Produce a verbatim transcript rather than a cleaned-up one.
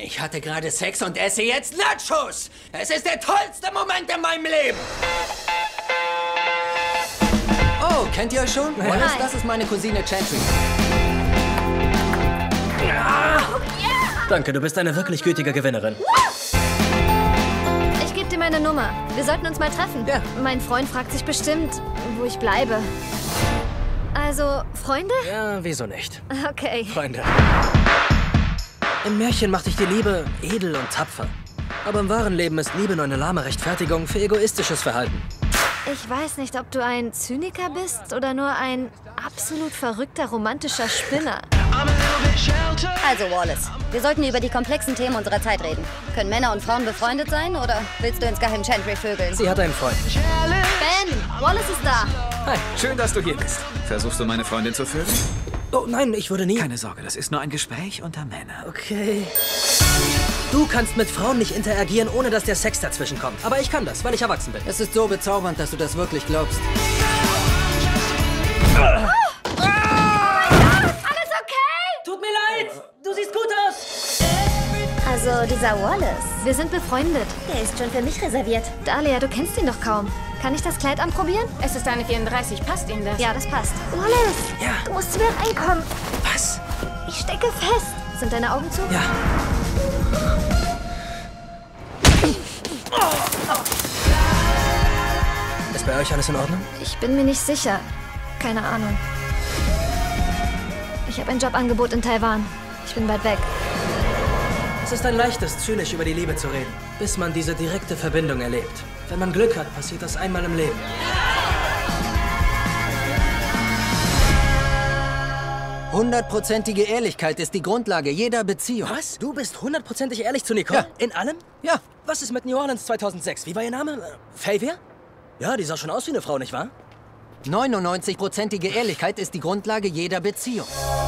Ich hatte gerade Sex und esse jetzt Nachos. Es ist der tollste Moment in meinem Leben. Oh, kennt ihr euch schon? Wallace, das ist meine Cousine Chantry. Ja. Danke, du bist eine wirklich gütige Gewinnerin. Ich gebe dir meine Nummer. Wir sollten uns mal treffen. Ja. Mein Freund fragt sich bestimmt, wo ich bleibe. Also, Freunde? Ja, wieso nicht? Okay. Freunde. Im Märchen macht dich die Liebe edel und tapfer. Aber im wahren Leben ist Liebe nur eine lahme Rechtfertigung für egoistisches Verhalten. Ich weiß nicht, ob du ein Zyniker bist oder nur ein absolut verrückter romantischer Spinner. Also, Wallace, wir sollten über die komplexen Themen unserer Zeit reden. Können Männer und Frauen befreundet sein oder willst du insgeheim Chantry vögeln? Sie hat einen Freund. Ben, Wallace ist da. Hi. Schön, dass du hier bist. Versuchst du, meine Freundin zu vögeln? Oh nein, ich würde nie... Keine Sorge, das ist nur ein Gespräch unter Männern. Okay. Du kannst mit Frauen nicht interagieren, ohne dass der Sex dazwischen kommt. Aber ich kann das, weil ich erwachsen bin. Es ist so bezaubernd, dass du das wirklich glaubst. Oh! Oh mein Gott, alles okay? Tut mir leid, du siehst gut aus. Also, dieser Wallace, Wir sind befreundet. der ist schon für mich reserviert. Dahlia, du kennst ihn doch kaum. Kann ich das Kleid anprobieren? Es ist eine vierunddreißig. Passt Ihnen das? Ja, das passt. Wallace, Ja. du musst zu mir reinkommen. Was? Ich stecke fest. Sind deine Augen zu? Ja. Ist bei euch alles in Ordnung? Ich bin mir nicht sicher. Keine Ahnung. Ich habe ein Jobangebot in Taiwan. Ich bin bald weg. Es ist ein leichtes, zynisch über die Liebe zu reden, bis man diese direkte Verbindung erlebt. Wenn man Glück hat, passiert das einmal im Leben. Hundertprozentige Ehrlichkeit ist die Grundlage jeder Beziehung. Was? Du bist hundertprozentig ehrlich zu Nicole? Ja. In allem? Ja. Was ist mit New Orleans zweitausendsechs? Wie war ihr Name? Äh, Favia? Ja, die sah schon aus wie eine Frau, nicht wahr? neunundneunzigprozentige Ehrlichkeit ist die Grundlage jeder Beziehung.